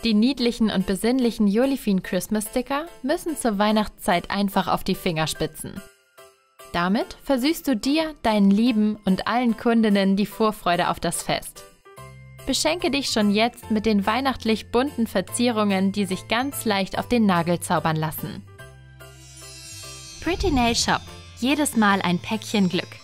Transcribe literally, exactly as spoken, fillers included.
Die niedlichen und besinnlichen Jolifin Christmas Sticker müssen zur Weihnachtszeit einfach auf die Fingerspitzen. Damit versüßt du dir, deinen Lieben und allen Kundinnen die Vorfreude auf das Fest. Beschenke dich schon jetzt mit den weihnachtlich bunten Verzierungen, die sich ganz leicht auf den Nagel zaubern lassen. Pretty Nail Shop. Jedes Mal ein Päckchen Glück.